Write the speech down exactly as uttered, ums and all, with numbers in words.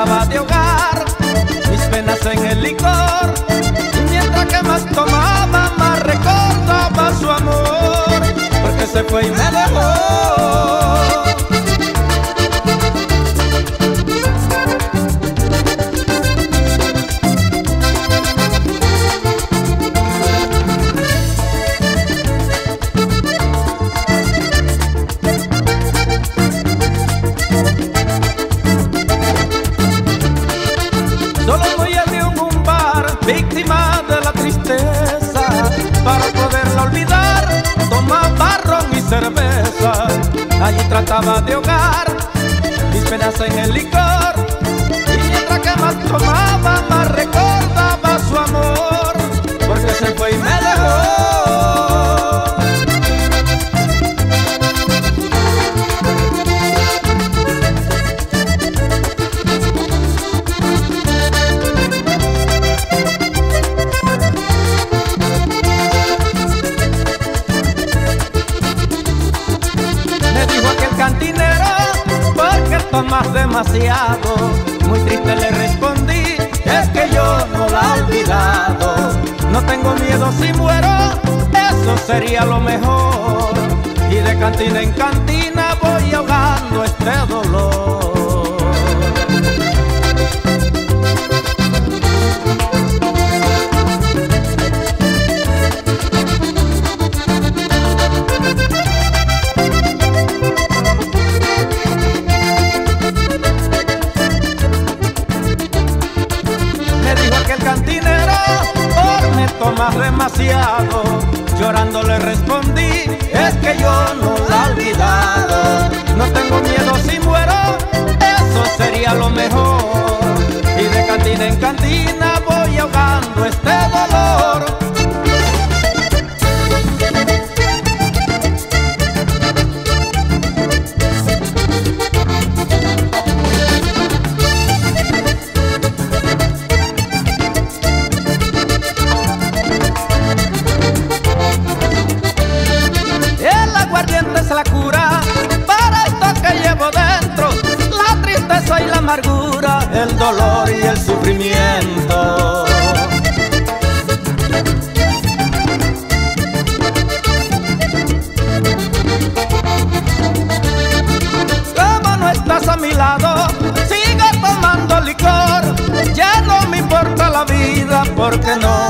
trataba de ahogar mis penas en el licor, y mientras que más tomaba más recordaba su amor, porque se fue y me dejó. Solo muy ebrio en un bar, víctima de la tristeza, para poderla olvidar tomaba ron y cerveza. Allí trataba de ahogar mis penas en el licor, y mientras que más tomaba más recordaba su amor, porque se fue y me dejó. Cantinero, porque tomas demasiado. Muy triste le respondí, es que yo no la he olvidado. No tengo miedo si muero, eso sería lo mejor. Y de cantina en cantina voy ahogando este dolor. Cantinero, por me tomas demasiado. Llorando le respondí, es que yo no la he olvidado. No tengo miedo si muero, eso sería lo mejor. Y de cantina en cantina voy ahogando este dolor. Es la cura para esto que llevo dentro, la tristeza y la amargura, el dolor y el sufrimiento. Como no estás a mi lado, sigue tomando licor, ya no me importa la vida porque no